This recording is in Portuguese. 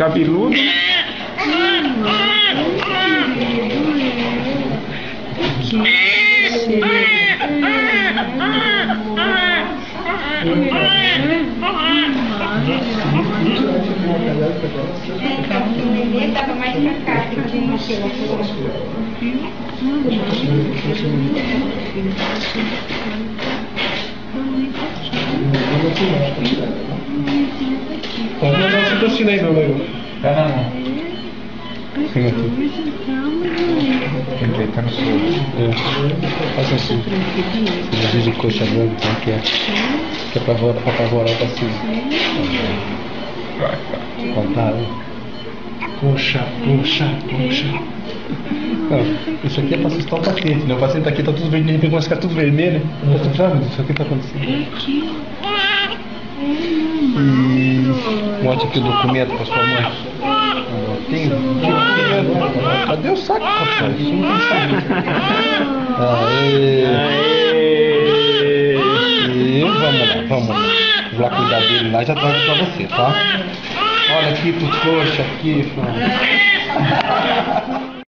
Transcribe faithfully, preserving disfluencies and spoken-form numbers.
cabeludo. Tava mais pra cá, Tá vendo a citocina aí, meu amigo? Tá na mão. Sim, aqui. Ele tá no solo. É. Faça assim. Cirurgia de coxa branca, como que é? Que é pra apavorar, pra apavorar o paciente. Contar, né? Coxa, coxa, coxa. Não, isso aqui é pra assustar o paciente, né? O paciente aqui tá tudo vermelho, ele começa a ficar tudo vermelho, né? Tá tudo sabe? Isso aqui tá acontecendo. E mostra aqui o documento pra sua mãe. Ah, tem documento. Cadê o saco, rapaz? Isso não tem saco. Aê! E vamos lá, vamos lá. Vou lá cuidar dele lá e já trago pra você, tá? Olha aqui pro coxa aqui, Fran.